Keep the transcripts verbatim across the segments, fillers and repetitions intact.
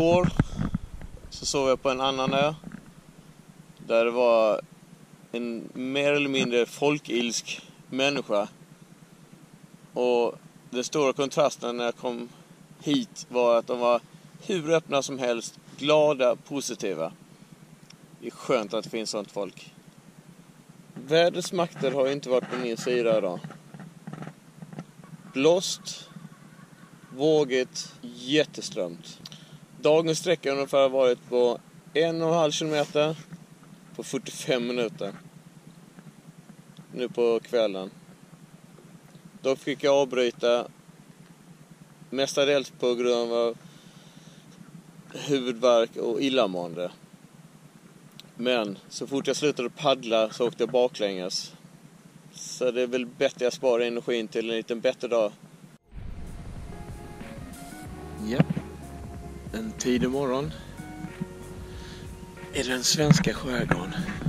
Igår så sov jag på en annan ö. Där det var en mer eller mindre folkilsk människa. Och den stora kontrasten när jag kom hit var att de var hur öppna som helst, glada, positiva. Det är skönt att det finns sånt folk. Vädrets makter har inte varit på min sida idag. Blåst, vågigt, jätteströmt. Dagens sträcka har ungefär varit på en och en halv kilometer på fyrtiofem minuter. Nu på kvällen. Då fick jag avbryta mestadels på grund av huvudvärk och illamående. Men så fort jag slutade paddla så åkte jag baklänges. Så det är väl bättre att jag sparar energin till en liten bättre dag. Ja, en tidig morgon i den svenska skärgården.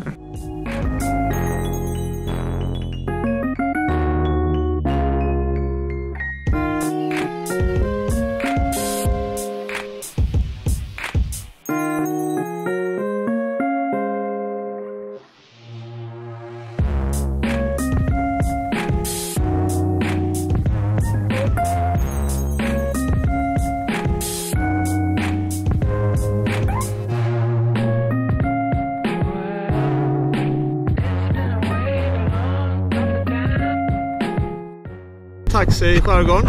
Taxi i skärgården.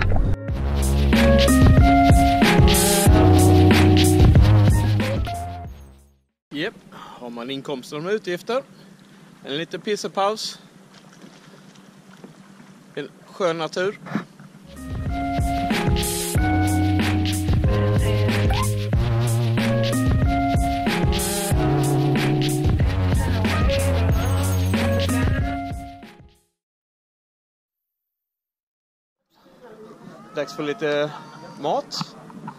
Japp, har man inkomster och utgifter. En liten pissepaus. En skön natur. Dags för lite mat.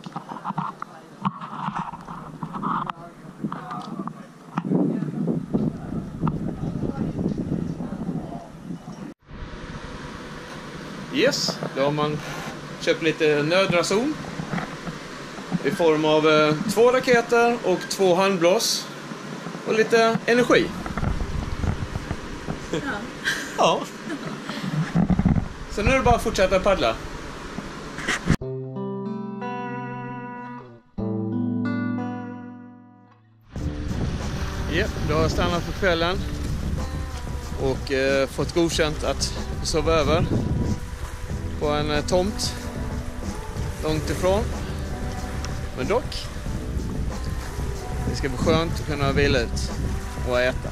Yes, då har man köpt lite nödrason i form av eh, två raketer och två handblås och lite energi. Ja. Ja. Så nu är det bara att fortsätta paddla. Ja, då har jag stannat på kvällen och eh, fått godkänt att sova över på en eh, tomt långt ifrån. Men dock, det ska bli skönt att kunna vila ut och äta.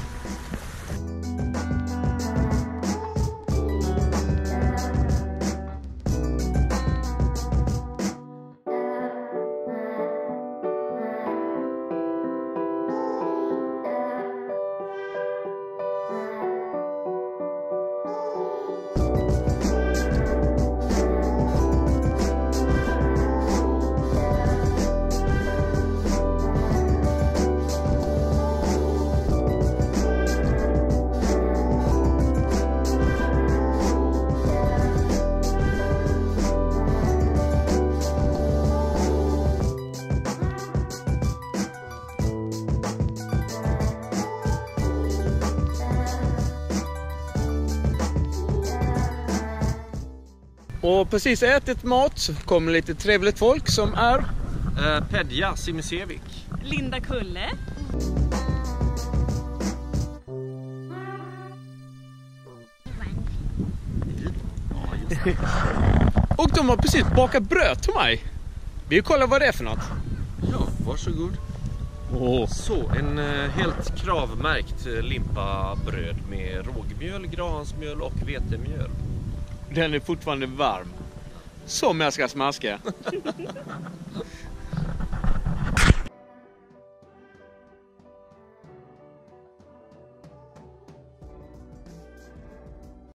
Och precis ätit mat så kommer lite trevligt folk som är eh, Pedja Simisevik, Linda Kulle, och de har precis bakat bröd till mig. Vi kollar vad det är för något. Ja, varsågod. Oh. Så, en eh, helt kravmärkt eh, limpa bröd med rågmjöl, grahansmjöl och vetemjöl. Den är fortfarande varm. Som jag ska smaska.